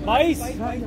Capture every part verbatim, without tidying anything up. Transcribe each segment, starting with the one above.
बाईस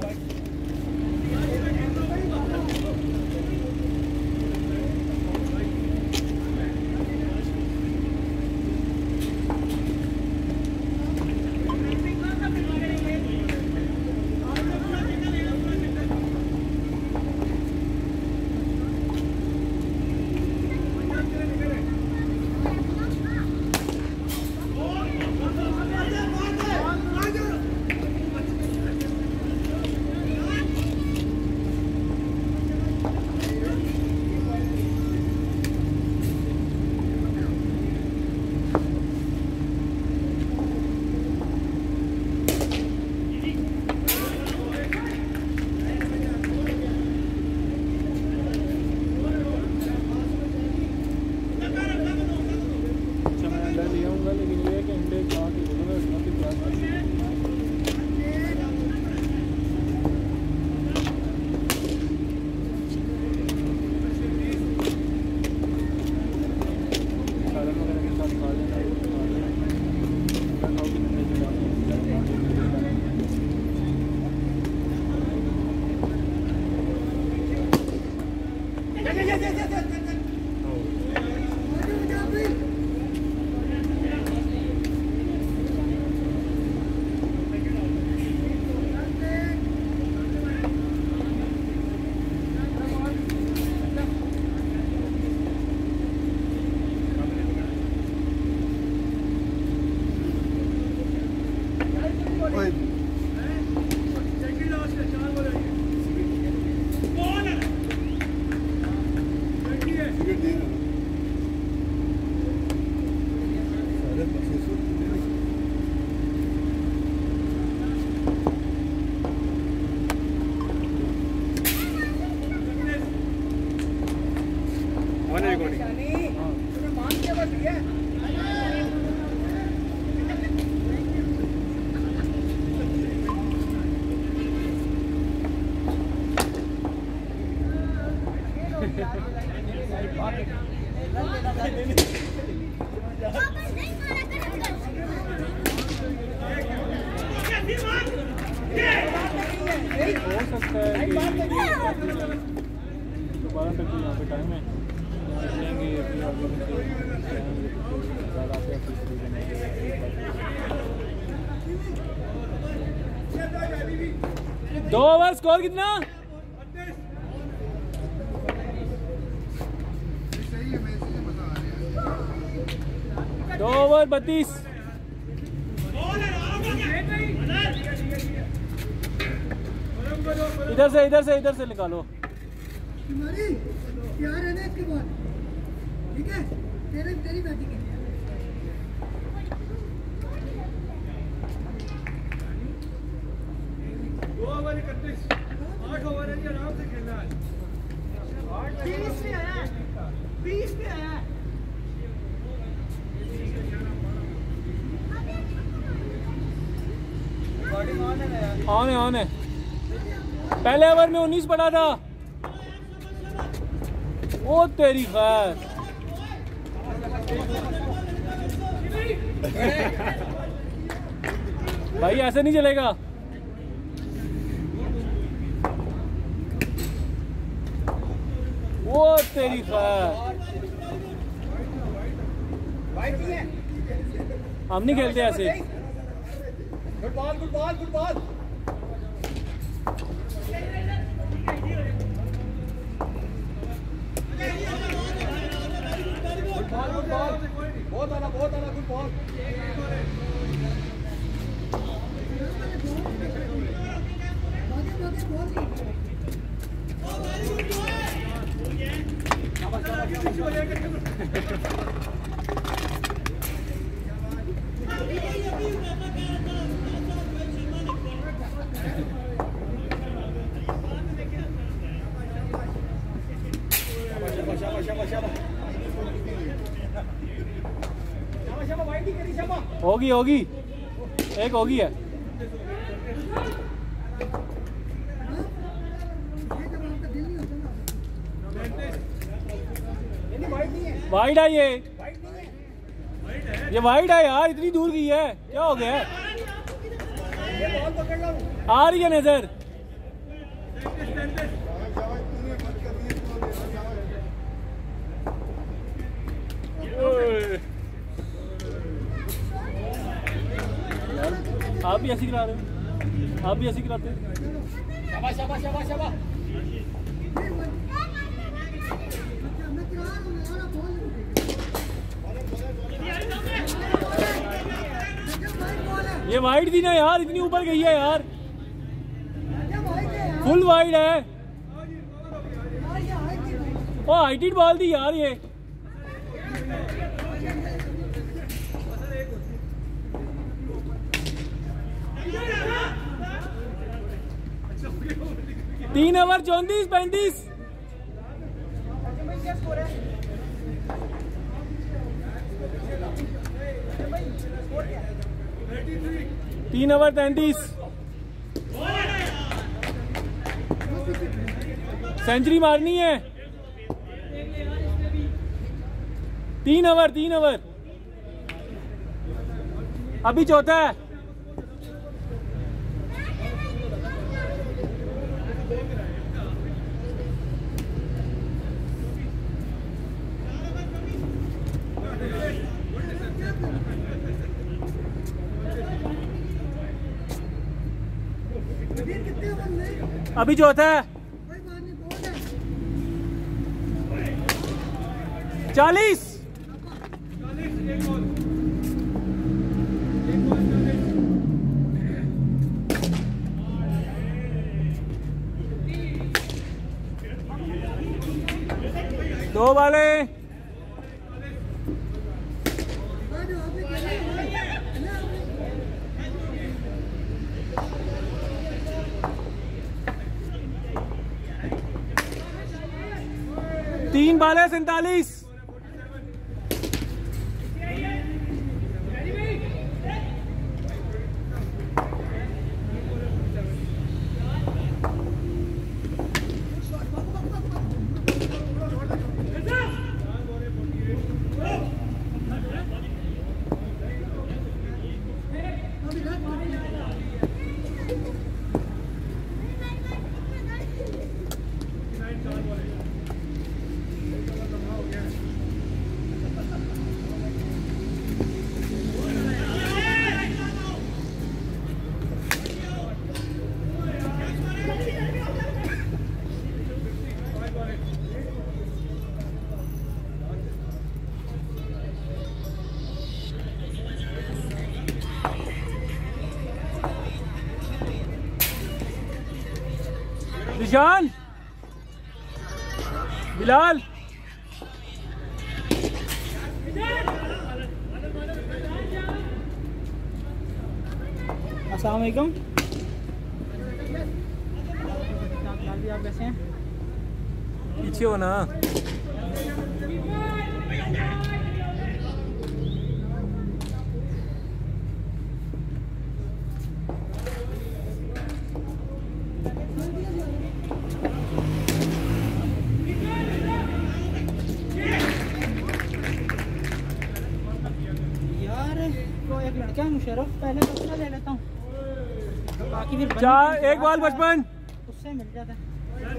दो over score कितना? दो ओवर बत्तीस। इधर से इधर से इधर से निकालो। यार है ना इसके बाद, ठीक है? तेरे तेरी बैटिंग है। दो ओवर इकतीस, आठ ओवर है, आराम से खेलना है। बीस पे आया, बीस पे आया। ऑन है ऑन है। पहले ओवर में उन्नीस पड़ा था। वो तेरी खैर। भाई ऐसे नहीं चलेगा। वो तेरी खैर। हम नहीं खेलते ऐसे। Good ball good ball good ball. बहुत आना बहुत आना गुड बॉल। होगी होगी एक होगी है। वाइड है ये ये वाइड है यार, इतनी दूर की है, क्या हो गया है? आ रही है नजर। आप भी ऐसी करा रहे हो, आप भी ऐसी कराते हैं। शाबाश शाबाश शाबाश शाबाश। ये वाइड थी ना यार, इतनी ऊपर गई है यार, फुल वाइड है। ओ हाइटेड बॉल थी यार ये। तीन ओवर चौंतीस पैंतीस। तीन ओवर तैंतीस। सेंचुरी मारनी है। तीन ओवर तीन ओवर अभी चौथा है। अभी चौथा है। चालीस। दो वाले। तीन बाले सैतालीस। निशान, बिलाल, अस्सलाम वालेकुम। आप कैसे हैं? पीछे हो ना। एक लड़का है मुशर्रफ, पहले तो उससे ले लेता हूँ, बाकी फिर चार एक बाल बचपन उससे मिल जाता है।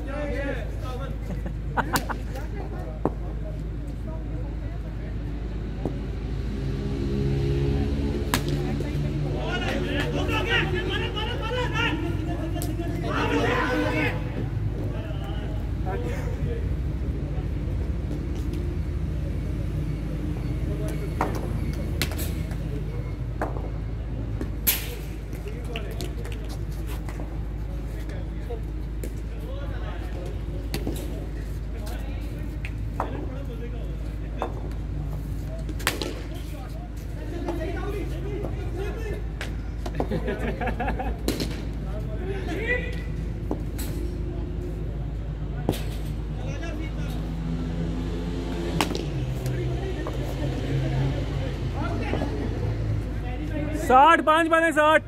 साठ पांच बने साठ।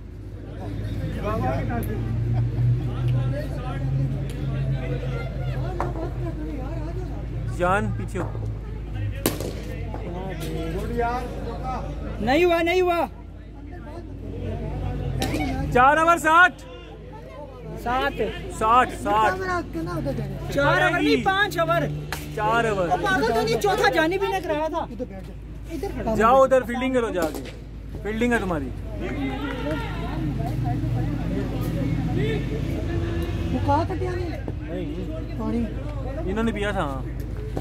जान पीछे हो। नहीं हुआ नहीं हुआ। चार ओवर साठ सात साठ साठ चार ओवर नहीं पाँच ओवर चार ओवर पागल तो नहीं चौथा जानी भी ने कराया था इधर खड़ा जाओ उधर फील्डिंग करो जाके फील्डिंग है तुम्हारी पानी इन्होंने पिया था हाँ।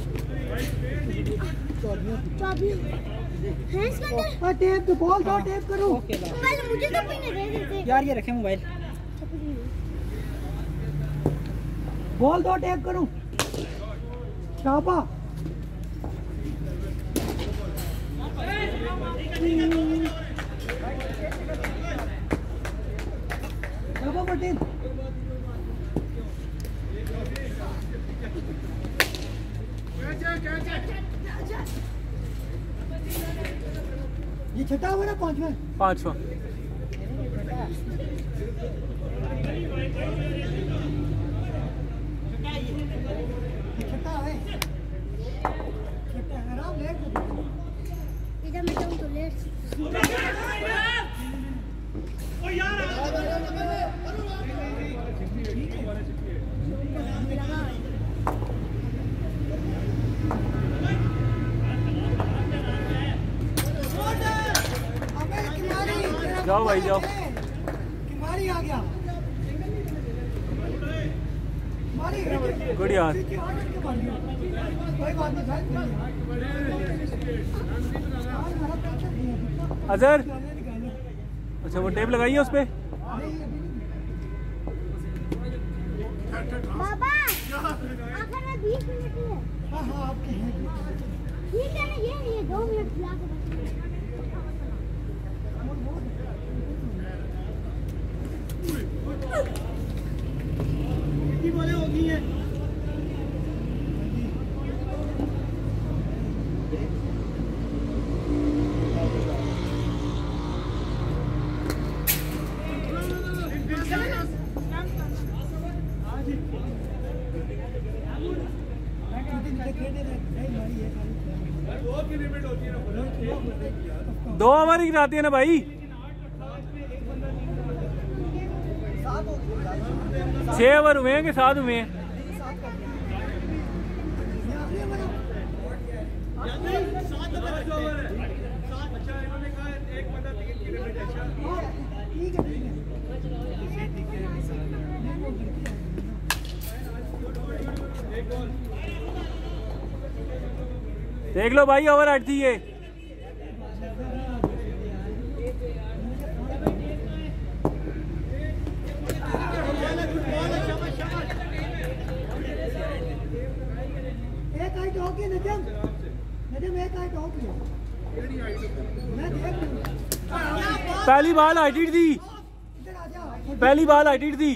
टेप तो बॉल दो टेप करो मुझे तो पीने दे देते यार ये रखे मोबाइल बॉल दो टेप करो शाबा शाबा पटेल ये छठा हुआ ना पांचवा पाँचवा छठा है छठा आराम लेट इधर मैं जाऊं तो लेट ओ यार जाओ भाई जाओ किमारी आ गया गुड यार अजहर अच्छा वो टेप लगाइए उस पे बाबा आखिर में बीस मिनट ही है हाँ हाँ आपके हैं ठीक है ना ये ये दो मिनट खिला के कितनी बॉलें हो गई हैं दो ओवर ही गिराती है ना भाई छह ओवर हुए हैं कि सात हुए हैं देख लो भाई ओवर आठ थी ये पहली बॉल हाइटेड थी पहली बॉल हाइटेड थी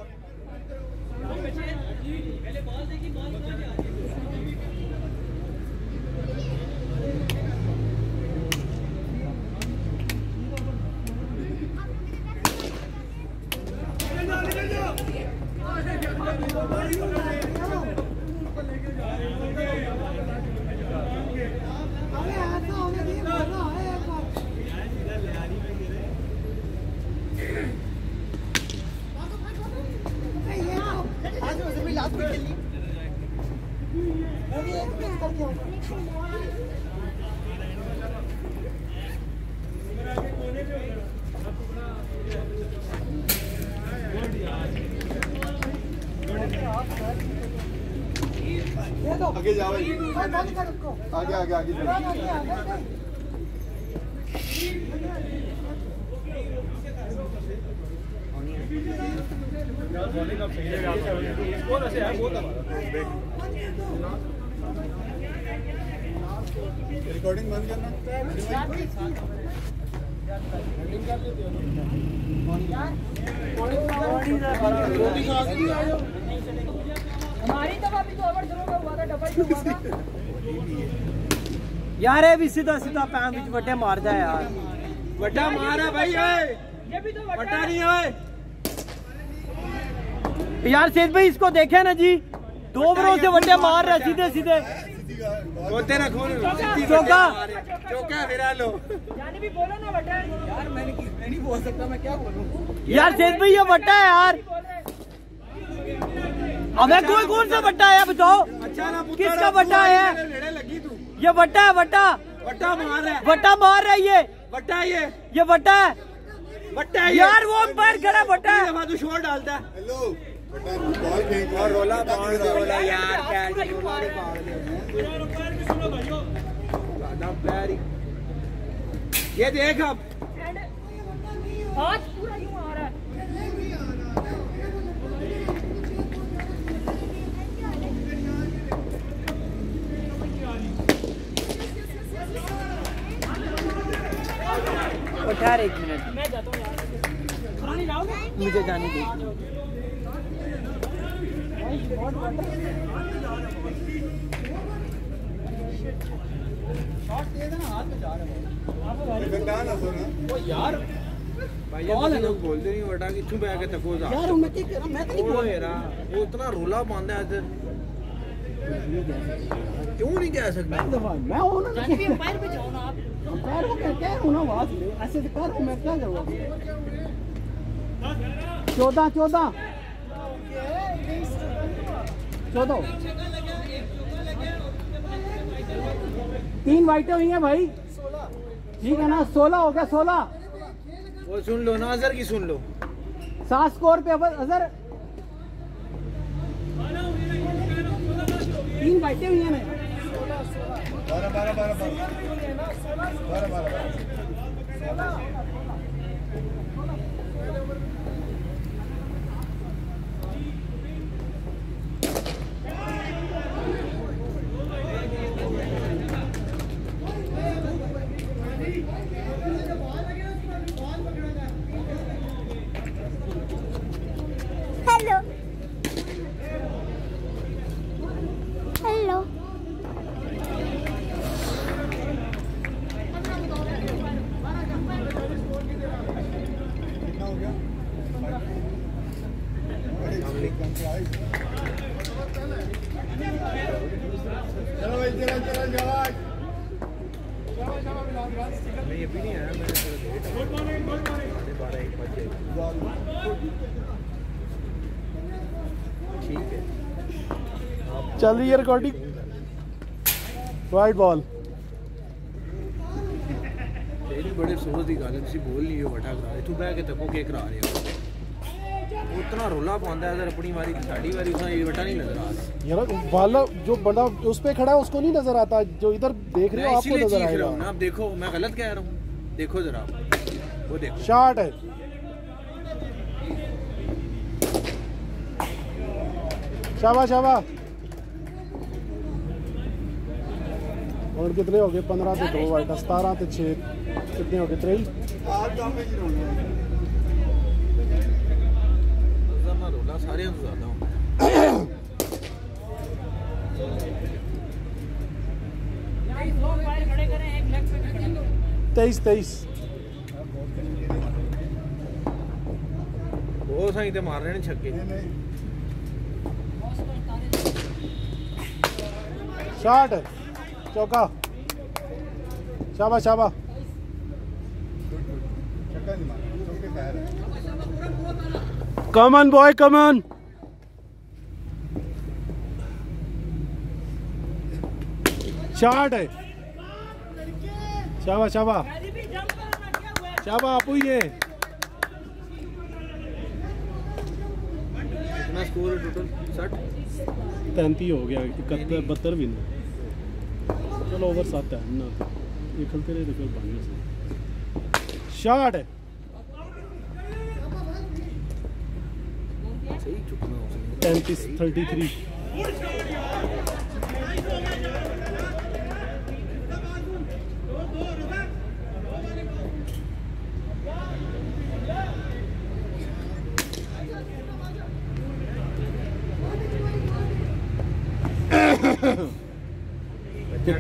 आगे जाओ आगे आगे आगे रिकॉर्डिंग बंद करना हमारी तो अभी तो ओवर जरूर हुआ था डबल हुआ था यार ये भी सीधा सीधा पैर बीच बट्टे मार जाए यार बट्टा मार है भाई ये ये भी तो बट्टा नहीं है यार सेठ भाई इसको देखे ना जी दो ओवरों से बट्टे मार रहे सीधे सीधे बोलते ना खोल चौका चौका फिरा लो यानी भी बोलो ना बट्टा यार मैंने मैं नहीं बोल सकता मैं क्या बोलूं यार सेठ भाई ये बट्टा है यार अबे कोई कौन सा बट्टा है बताओ अच्छा ना किसका बट्टा है लगी तू ये बट्टा है बट्टा बट्टा मार रहा है बट्टा मार रहा है ये बट्टा ये ये बट्टा है बट्टा है यार वो अंपायर खड़ा बट्टा है तू शॉट डालता है हेलो बॉल फेंक और रोला मार दे बोला यार क्या रोला के मार दे पैर ये देख अब हाथ पूरा यूं आ रहा है ठहर एक मिनट मैं जाता हूँ यार मुझे जाने दे यार भाई ये लोग बोलते नहीं बटा कि तू बैठ के तको जा यार मैं क्या कर रहा मैं तो नहीं बोल रहा वो इतना रोला पांदा है क्यों नहीं कह सकता मैं हूं ना पैर पे जाओ ना आप पैर को क्या कह रहा हूं ना आवाज ले ऐसे तो कर मैं क्या करूंगा चौदह चौदह चौदह तीन वाइटें हुई हैं भाई ठीक है ना सोलह हो गया सोलह वो सुन लो ना अजहर की सुन लो सात स्कोर पे अजहर तीन वाइटें हुई हैं ना बारह बारह बारह बारह बारह बारह हेलो हेलो कितना हो गया चलो भाई चलो चलो चलो मैं ये भी नहीं आया मैंने गुड मॉर्निंग गुड मॉर्निंग बारह एक बजे ठीक है चल रही है रिकॉर्डिंग वाइट बॉल तेरी बड़े अफसोस की गल तुसी बोल नहीं हो बटा करा तू बह के तको के करा रहे हो उतना रोला पांदा है अगर अपनी बारी साड़ी बारी उसका ये बटा नहीं नजर आ रहा यार वाला जो बंदा उस पे खड़ा है उसको नहीं नजर आता जो इधर देख रहे हो आपको नजर आएगा ना आप देखो मैं गलत कह रहा हूँ देखो जरा वो देखो शॉट है शाबाश शाबाश और कितने हो गए पंद्रह से दो वाइट सतारह से छः कितने हो गए त्रेई आज काम में ही रहूंगा रोला सारे ज्यादा हूँ तेईस तेईस वो सही तो मार रहे हैं छक्के शॉट है चौका शाबाश शाबाश चक्का नहीं मारा चौके खैर है come on boy come on shot है शाबाश शाबाश शाबाश आपू ये कितना स्कोर है टोटल साठ तैंतीस हो गया इकहत्तर बहत्तर भी नहीं चलो ओवर सात है ना ये खेलते रहे तो फिर पानी से शॉट है सही चुकना हो सकता तैंतीस थर्टी थ्री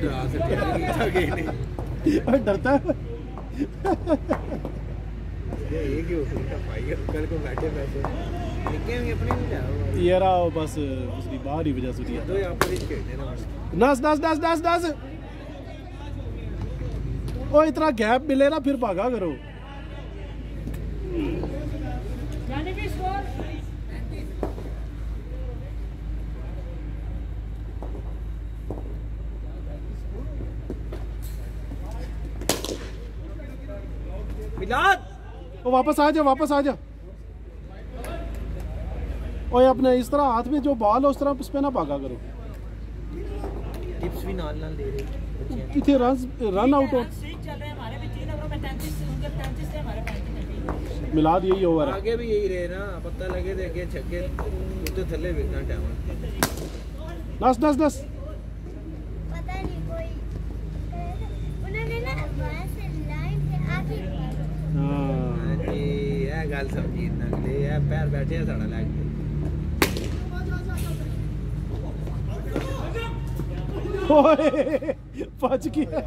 डरा सकते डरता है ये एक ही उठा पाई कल को बैठे बैठे निके भी अपने नहीं लाओ ये रहा बस उसकी बाहर ही वजह से दिया दो यहाँ पर ही खेलते ना नस नस नस नस नस ओ इतना गैप मिले ना फिर भागा करो मिलाद ओ वापस आ जा वापस आ जा ओए अपने इस तरह हाथ में जो बॉल है उस तरह उस पे ना भागा करो टिप्स भी नाल नाल दे रहे बच्चे कितने रन रन आउट हो मिला दिए यही ओवर है आगे भी यही रहे ना पता लगे थे कि छक्के तो थल्ले बिकना टाइम नस नस नस पता नहीं कोई उन्होंने ना वहां से लाइन से आगे हां जी ये गल समझी ना ले ये पैर बैठे साड़ा लग ओए बच गया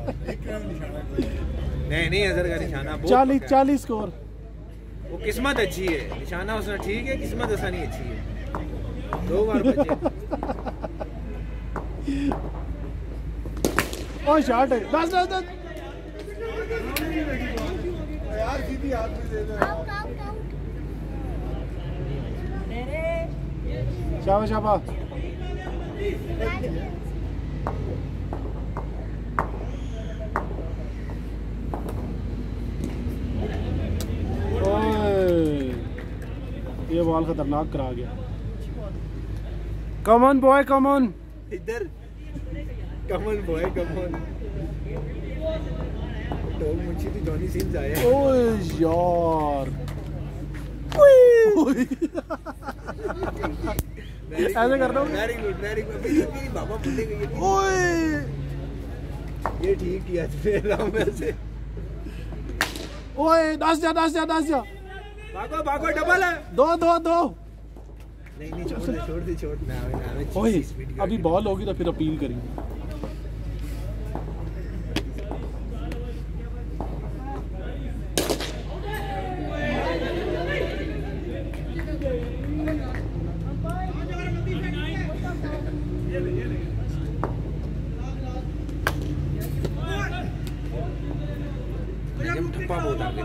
नहीं नहीं असर का निशाना बहुत चालीस पक्का है। चालीस स्कोर वो किस्मत अच्छी है निशाना उसने ठीक है किस्मत ऐसा नहीं अच्छी है दो बार बचे ओ शॉट है दस दस दस यार सीधी हाथ में दे दो आउट आउट आउट शाबाश शाबाश ये बॉल खतरनाक करा गया come on boy come on इधर कमल बॉय कमल तो मुझे तो जॉनी सिंस आया ओए यार ऐसे करता हूँ वेरी गुड वेरी गुड मेरी बाबा बोले गई ओए ये ठीक किया फिर राम से ओए दस जा दस जा दस जा भागो भागो डबल है दो दो दो नहीं नहीं छोड़ दे छोड़ दे छोड़ ना ना ओए अभी बॉल होगी तो फिर अपील करेंगे ठप्पा बहुत आगे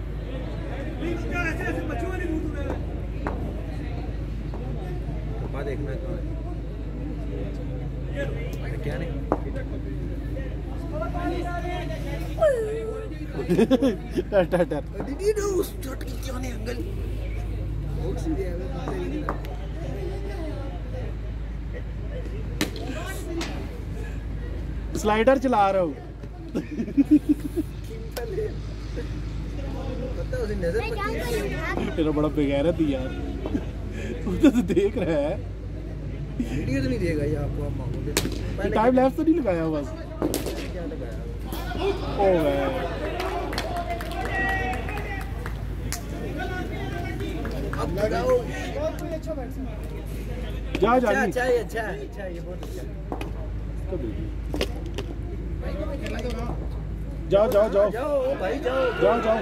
ठप्पा देखना कौन है क्या नहीं टर टर टर Did you know shot कितने होने अंकल बहुत सीधे है पता ही नहीं स्लाइडर चला रहा हूँ पता उसे नजर मैं पड़ती है जाऊंगा तेरा बड़ा बेगैरत ही यार तू तो देख रहा है वीडियो तो नहीं देगा ये आपको आप मांगोगे पहले टाइम लैप्स तो नहीं लगाया बस क्या लगाया ओ भाई अब लगाओ जा जा अच्छा नहीं अच्छा ये अच्छा है अच्छा है, ये बहुत अच्छा है। जाओ जाओ जाओ जाओ भाई जाओ जाओ जाओ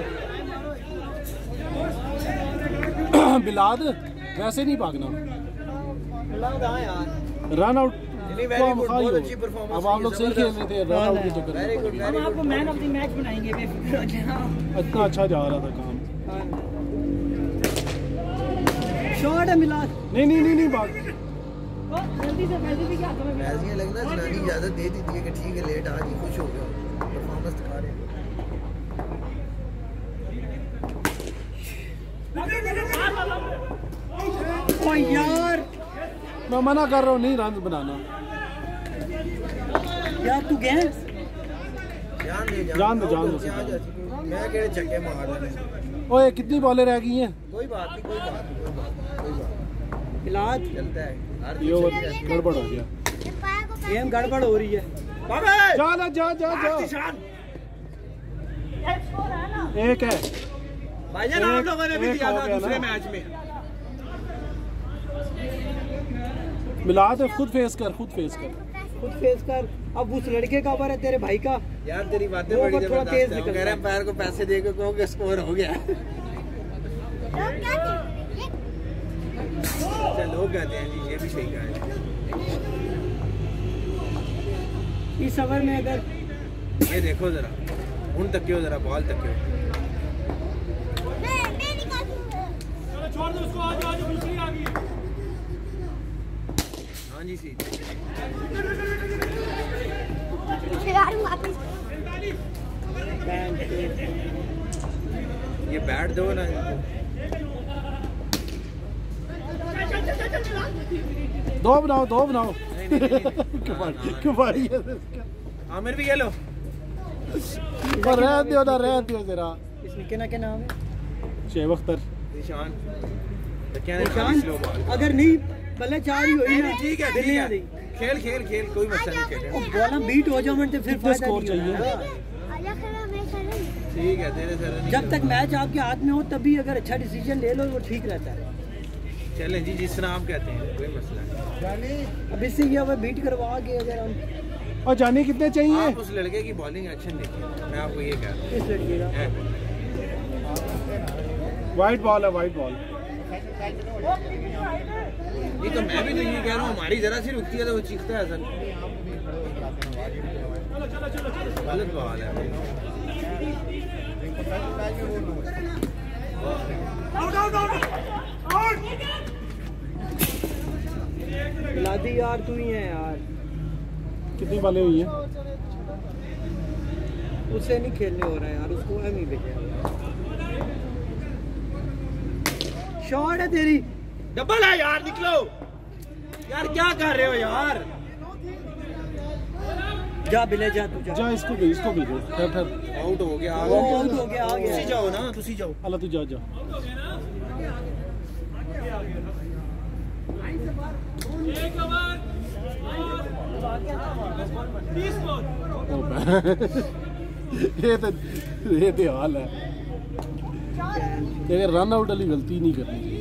बिलाद वैसे नहीं भागना लग रहा है यार रन आउट नहीं very good, बहुत अच्छी performance अब आप लोग सही खेल रहे थे रन आउट के चक्कर वेरी गुड में हम आपको मैन ऑफ द मैच बनाएंगे बेफिक्र हो जाना इतना अच्छा जा रहा था काम शॉट है मिलाद नहीं नहीं नहीं नहीं भाग जल्दी से जल्दी भी क्या तुम्हें ऐसे ही लगना जनानी इजाजत दे दी थी कि ठीक है लेट आज ही खुश हो गया परफॉर्मेंस दिखा रहे हैं ओ यार मैं मना कर रहा हूँ नहीं रन बनाना यार तू गया जान दे जान दो, जान दो। आ जा मैं केड़े छक्के मार रहा हूं ओए कितनी बॉलें रह गई हैं कोई बात नहीं कोई बात नहीं कोई बात नहीं, कोई बात मिलाद नहीं। चलता है हर ये ओवर गड़बड़ हो गया गेम गड़बड़ हो रही है बाबा जा ना जा जा जा एक है भाईजान आप लोगों ने भी एक दिया हो था गया दूसरे ना। मैच में मिला दे खुद फेस कर खुद फेस कर खुद फेस कर अब उस लड़के का ऊपर है तेरे भाई का यार तेरी बातें वो बड़ी बस थोड़ा तेज जबरदस्त है वो निकल कह रहा है रहा है। पैर को पैसे दे के कहो कि स्कोर हो गया लोग क्या कहते हैं अच्छा लोग कहते हैं जी, ये भी सही कहा है। इस ओवर में अगर ये देखो जरा, उन तक क्यों जरा बॉल तक क्यों। मैं मैं निकालूंगा। चलो छोड़ दो उसको, आज आज दूसरी आ गई। हाँ जी सी खिलाड़ी वापस ये बैट दो ना इनको। दो बनाओ दो बनाओ नहीं नहीं नहीं, नहीं। क्यों हाँ, मार- हाँ, क्यों मारी है आमिर भी ये लो। पर रह दियो ना रह दियो जरा। इस निके ना के नाम है शेब अख्तर निशान तो क्या है, निशान स्लो बॉल। अगर नहीं भले चार ही होई नहीं ना नहीं, ठीक है ठीक दिल्ली है, दी खेल खेल खेल कोई मसला नहीं, खेले ओ बॉल बीट हो जाओ तो फिर कितना फायदा स्कोर नहीं चाहिए? होगा। आजा खेला मैं खेलूंगा। ठीक है तेरे सर नहीं जब तक मैच आपके हाथ में हो तभी अगर अच्छा डिसीजन ले लो वो ठीक रहता है। चलें जी, जिस तरह आप कहते हैं कोई मसला नहीं। अब इससे ये हमें बीट करवा के अगर हम और जाने कितने चाहिए? आप उस लड़के की बॉलिंग एक्शन देखिए, मैं आपको ये कह रहा इस लड़के का हूँ। वाइट बॉल है वाइट बॉल। ये तो मैं भी तो ये कह रहा हूँ, हमारी जरा सी रुकती है तो वो चीखता है असल। गलत बॉल है। लादी यार तू ही है यार, कितनी बॉलें हुई हैं? उससे नहीं खेलने हो रहा है यार, उसको हम ही भेजा। शॉट है तेरी, डबल है यार, निकलो यार, क्या कर रहे हो यार। जा बिले जा तू जा। जा इसको भी इसको भी दे फिर फिर आउट हो गया, वो आउट हो गया, आ गया। तुसी जाओ ना, तुसी जाओ। अल्लाह तू जा जा। एक ओवर तीस बॉल। ओ बे- ये तो ये तो हाल है। अगर रन आउट वाली गलती नहीं करनी चाहिए।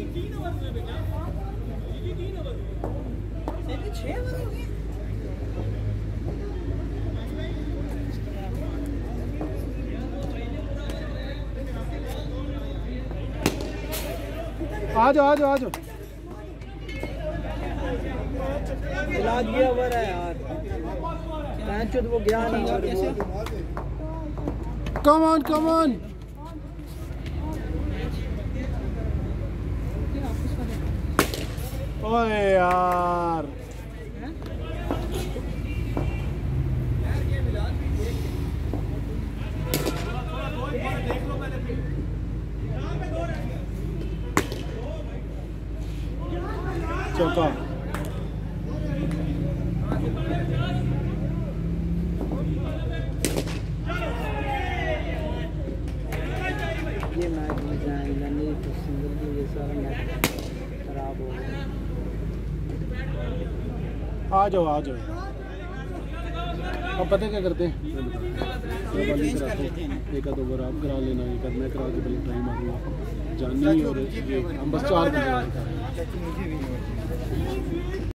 आ जाओ आ जाओ आ जाओ। खिला दिया ओवर है यार, मैच तो वो गया नहीं और वो कम ऑन कम ऑन। ओए यार चौका। ये मैच में जाएगा नहीं तो सिंगल की ये सारा मैच खराब हो गया। आ जाओ आ जाओ। अब पता क्या करते हैं, मैं बताता हूँ। मैं बॉलिंग कराता हूँ, एक आध ओवर आप करा लेना, एक आध मैं करा के पहले ट्राई मारूंगा जानी और ये हम बस चार बंदे